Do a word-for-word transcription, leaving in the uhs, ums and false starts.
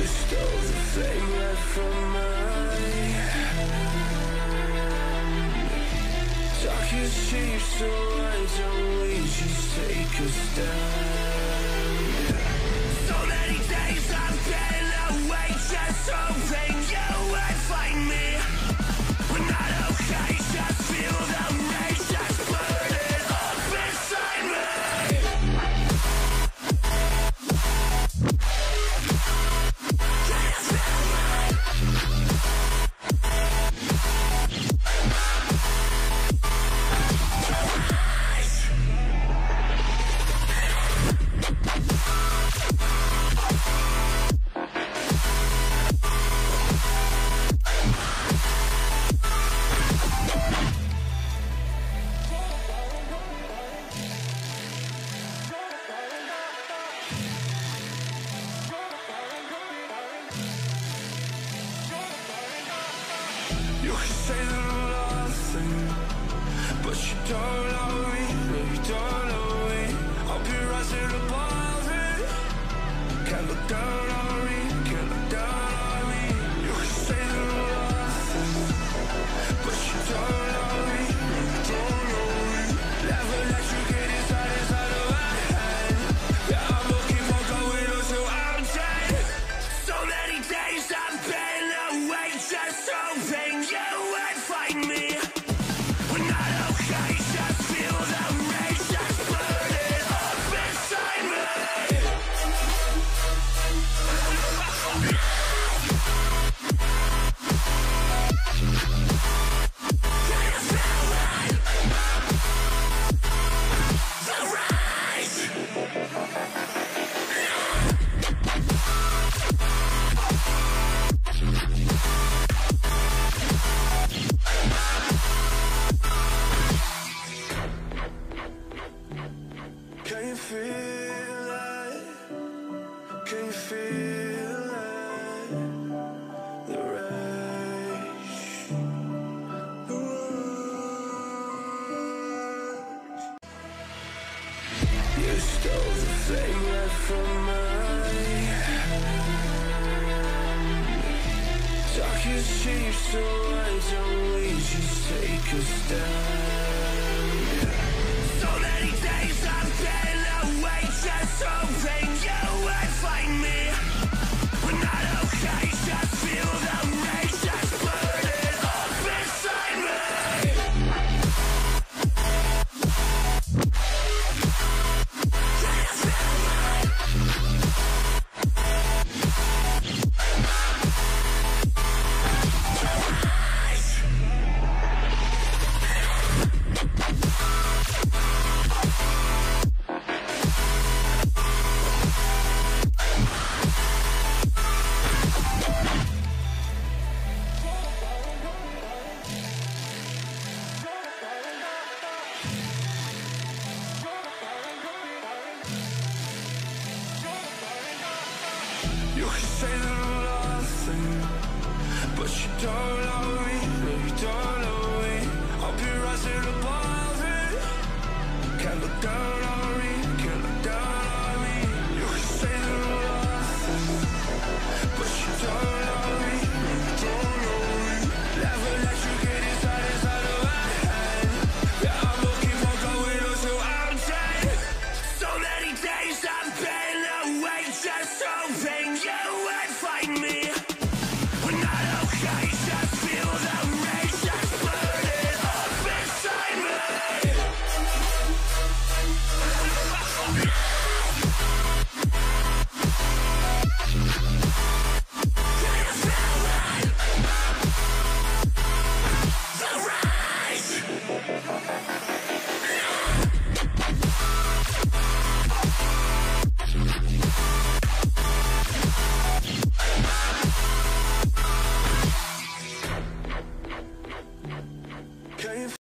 stole the flame right from my hand. Darkest cheap, so why don't we just take a stand? So many days I've been away, just hoping you would find me. We're not okay, just feel the rage that's burning up inside me. You can say that I'm nothing, but you don't know me, no you don't know me. I'll be rising above it. Can't look down on me, can't look down on me. You can say that I'm nothing, but you don't know me, no you don't know me. Never let you get inside, inside of my head. Yeah, I'm looking for going until I'm dead. So many days I've been away, just hoping you would find me. We're not okay, just feel the rage that's burning up inside me. Can you feel it? The rise. Can you feel it? Can you feel it? The rage, the rush. You stole the flame right from my hand. Darkest cheap, so why don't we just take a stand? So many days I've been away, just hoping you would find me. We're not okay, just feel the rage that's burning up inside me. Can you feel it? You can say that I'm nothing, but you don't know me, no you don't know me. I'll be rising above it. Can't look down on